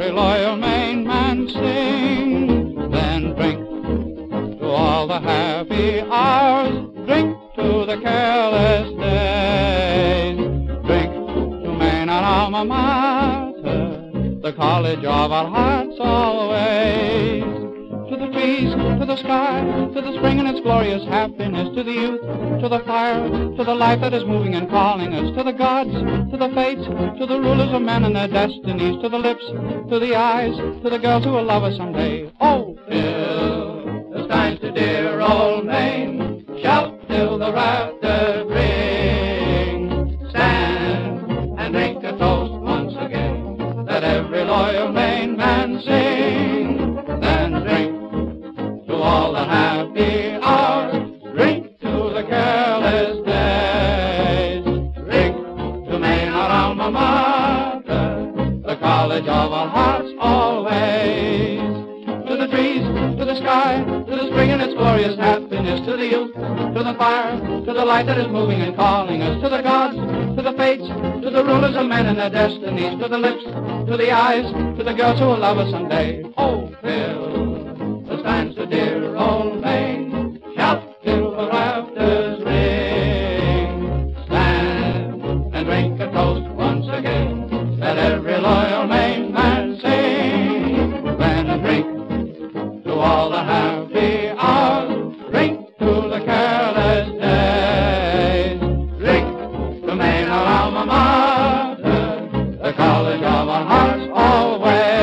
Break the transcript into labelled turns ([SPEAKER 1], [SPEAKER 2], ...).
[SPEAKER 1] every loyal Maine man sing. Then drink to all the happy hours, drink to the careless days, drink to Maine, our alma mater, the college of our hearts always. To the trees, to the sky, to the spring and its glorious happiness, to the youth, to the fire, to the life that is moving and calling us, to the gods, to the fates, to the rulers of men and their destinies, to the lips, to the eyes, to the girls who will love us someday. Oh, fill the steins to dear old Maine, shout till the rafters ring, stand and drink a toast once again, let every loyal Maine man sing. Then drink to all the happy hours, drink to the careless days, drink to Maine, our alma mater, the college of our hearts always. To the trees, to the sky, to the spring and its glorious happiness, to the youth, to the fire, to the light that is moving and calling us, to the gods, to the fates, to the rulers of men and their destinies, to the lips, to the eyes, to the girls who will love us someday. Oh, fill the steins to dear old Maine, shout till the rafters ring, stand and drink a toast once again, let every loyal Maine man sing. Then drink to all the happy hours, drink to the careless days, drink to Maine, our alma mater, the college of our hearts always.